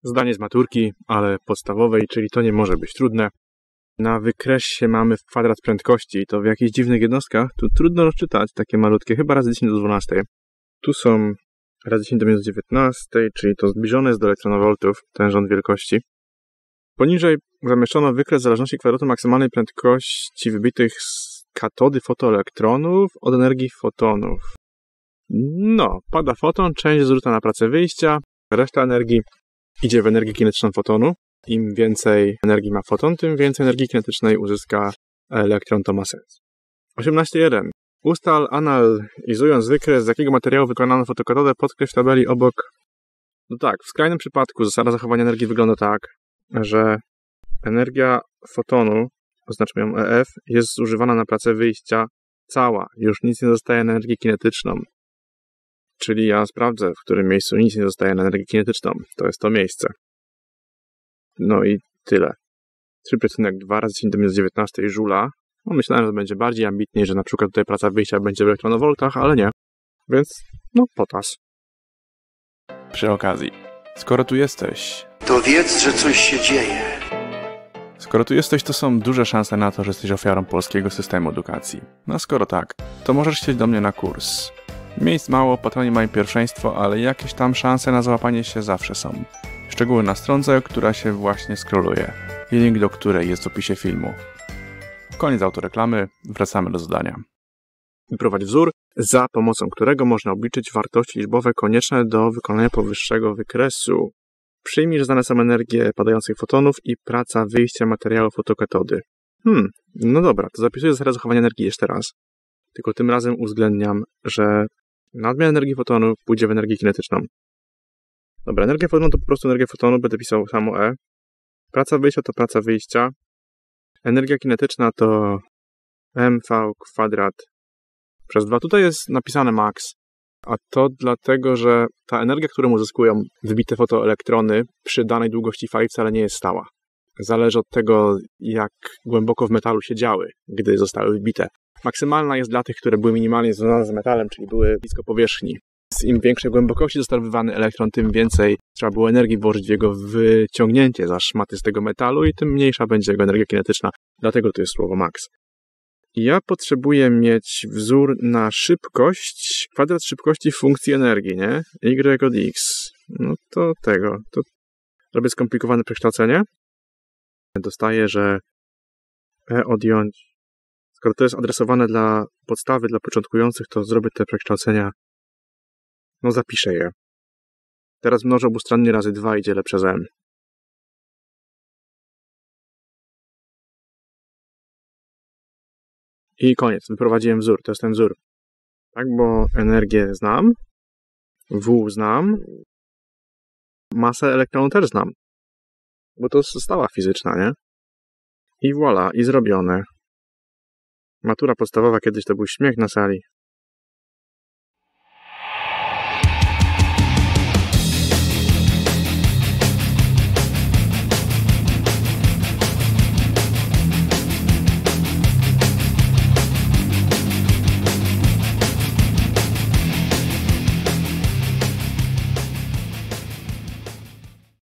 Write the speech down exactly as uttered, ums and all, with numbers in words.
Zdanie z maturki, ale podstawowej, czyli to nie może być trudne. Na wykresie mamy kwadrat prędkości i to w jakichś dziwnych jednostkach. Tu trudno rozczytać, takie malutkie, chyba razy dziesięć do dwunastej. Tu są razy dziesięć do minus dziewiętnastej, czyli to zbliżone jest do elektronowoltów, ten rząd wielkości. Poniżej zamieszczono wykres zależności kwadratu maksymalnej prędkości wybitych z katody fotoelektronów od energii fotonów. No, pada foton, część zrzuta na pracę wyjścia, reszta energii idzie w energię kinetyczną fotonu. Im więcej energii ma foton, tym więcej energii kinetycznej uzyska elektron, to ma sens. osiemnaście jeden. Ustal, analizując wykres, z jakiego materiału wykonano fotokatodę, podkreśl w tabeli obok. No tak, w skrajnym przypadku zasada zachowania energii wygląda tak, że energia fotonu, oznaczmy ją E F, jest zużywana na pracę wyjścia cała. Już nic nie zostaje na energię kinetyczną. Czyli ja sprawdzę, w którym miejscu nic nie zostaje na energię kinetyczną. To jest to miejsce. No i tyle. trzy przecinek dwa razy dziesięć do minus dziewiętnastej żula. No myślałem, że będzie bardziej ambitniej, że na przykład tutaj praca wyjścia będzie w elektronowoltach, ale nie. Więc, no, potas. Przy okazji, skoro tu jesteś... To wiedz, że coś się dzieje. Skoro tu jesteś, to są duże szanse na to, że jesteś ofiarą polskiego systemu edukacji. No skoro tak, to możesz chcieć do mnie na kurs. Miejsc mało, patroni mają pierwszeństwo, ale jakieś tam szanse na załapanie się zawsze są. Szczegóły na stronce, która się właśnie scrolluje. I link do której jest w opisie filmu. Koniec autoreklamy, wracamy do zadania. Wyprowadź wzór, za pomocą którego można obliczyć wartości liczbowe konieczne do wykonania powyższego wykresu. Przyjmij, że znane są energie padających fotonów i praca wyjścia materiału fotokatody. Hmm, no dobra, to zapisuję zasadę zachowania energii jeszcze raz. Tylko tym razem uwzględniam, że nadmiar energii fotonu pójdzie w energię kinetyczną. Dobra, energia fotonu to po prostu energia fotonu, będę pisał samo E. Praca wyjścia to praca wyjścia. Energia kinetyczna to mv kwadrat przez dwa. Tutaj jest napisane max, a to dlatego, że ta energia, którą uzyskują wybite fotoelektrony przy danej długości fali wcale nie jest stała. Zależy od tego, jak głęboko w metalu siedziały, gdy zostały wybite. Maksymalna jest dla tych, które były minimalnie związane z metalem, czyli były blisko powierzchni. Im większej głębokości został wywany elektron, tym więcej trzeba było energii włożyć w jego wyciągnięcie za szmaty z tego metalu i tym mniejsza będzie jego energia kinetyczna. Dlatego to jest słowo max. Ja potrzebuję mieć wzór na szybkość, kwadrat szybkości funkcji energii, nie? Y od x. No to tego. To robię skomplikowane przekształcenie. Dostaję, że E odjąć. Skoro to jest adresowane dla podstawy, dla początkujących, to zrobię te przekształcenia. No zapiszę je. Teraz mnożę obustronnie razy dwa i dzielę przez m. I koniec. Wyprowadziłem wzór. To jest ten wzór. Tak, bo energię znam. W znam. Masę elektronu też znam. Bo to jest stała fizyczna, nie? I voilà. I zrobione. Matura podstawowa kiedyś to był śmiech na sali.